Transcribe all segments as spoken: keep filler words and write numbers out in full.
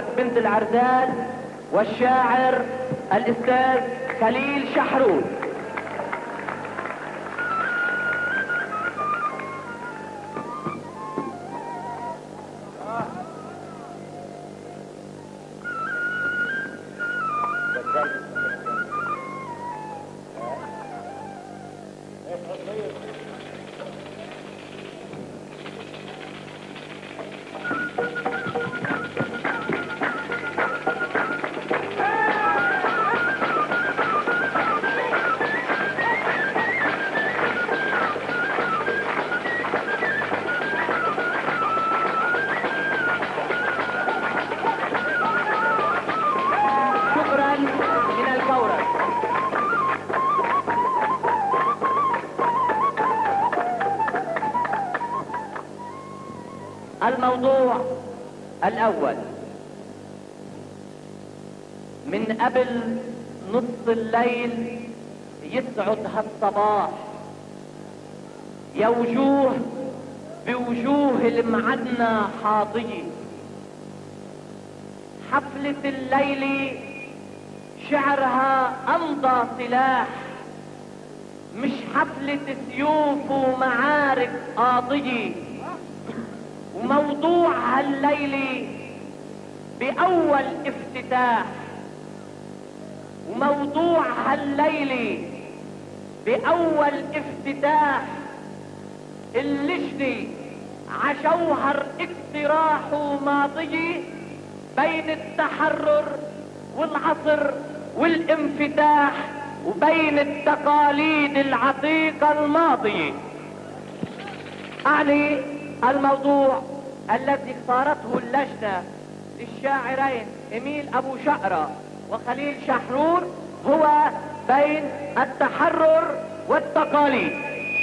رفعت بنت العرزال والشاعر الأستاذ خليل شحرور. الموضوع الأول: من قبل نص الليل يسعد هالصباح، يا وجوه بوجوه المعدنة حاضية، حفلة الليل شعرها أمضى سلاح، مش حفلة سيوف ومعارك قاضية. وموضوع هالليلة بأول افتتاح، وموضوع هالليلة بأول افتتاح اللجنة عجوهر اقتراح وماضية بين التحرر والعصر والانفتاح، وبين التقاليد العتيقة الماضية. أعني الموضوع الذي اختارته اللجنة للشاعرين إميل أبو شقرة وخليل شحرور هو بين التحرر والتقاليد.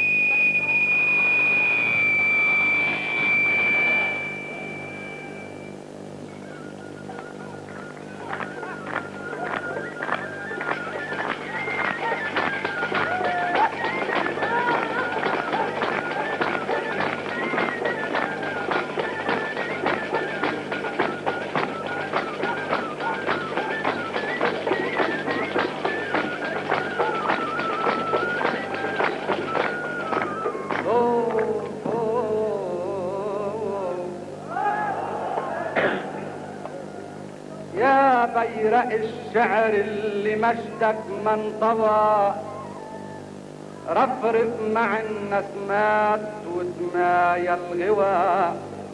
بيرق الشعر اللي مجدك من طوى، رفرف مع النسمات ودمايا الغوى.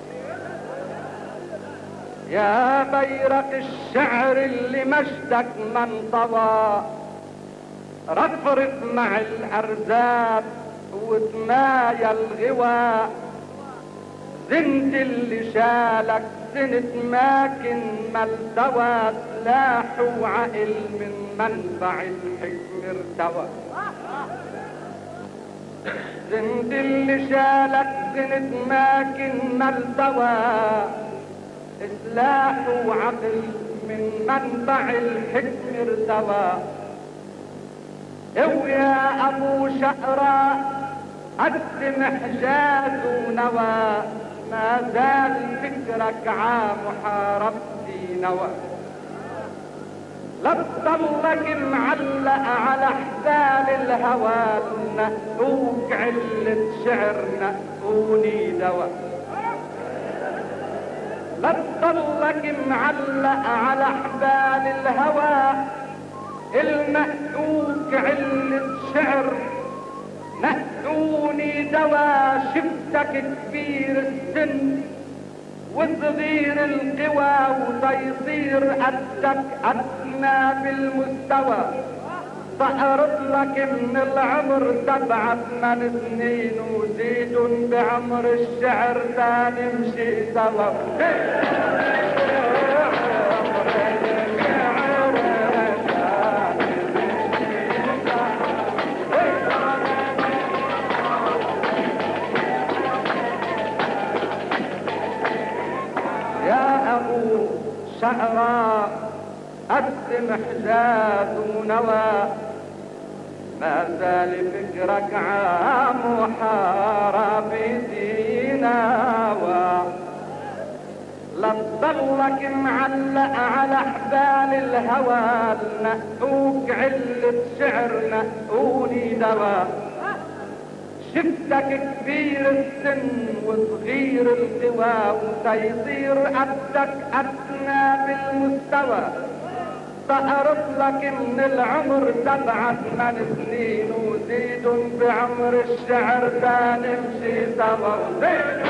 يا بيرق الشعر اللي مجدك من طوى، رفرف مع الأرزاب ودمايا الغوى. زنت اللي شالك سنة ماكن ملتوى، سلاح وعقل من منبع الحكم ارتوى. زنت اللي شالك سنة ماكن ملتوى، سلاح وعقل من منبع الحكم ارتوى. ويا أبو شقرة قدم حجاز ونوى، ما زال فكرك عامحاربتي نوى. لا تضلك معلق على حبال الهوى، نقوك علة شعر نقوني دوا. لا تضلك معلق على حبال الهوى، المقوك علة شعر نقوني دوا. شفتك كبير السن وصغير القوى، وتيصير قدك أدنى بالمستوى. صارت لك من العمر سبعة ثمان سنين، وزيد بعمر الشعر دا نمشي سوا. شعرا قدم حجاز ونوى، ما زال فكرك عام وحاربتي نوى. لا تضلك معلق على حبال الهوى، نقوك علة شعر نقوني دوا. شفتك كبير السن وصغير القوى، وسيصير قدك أدنى بالمستوى. سأرد لك من العمر سبعة ثمان سنين، وزيد بعمر الشعر ده نمشي سوا. وزيد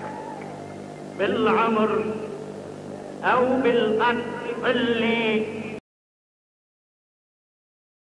بالعمر او بالقد اللي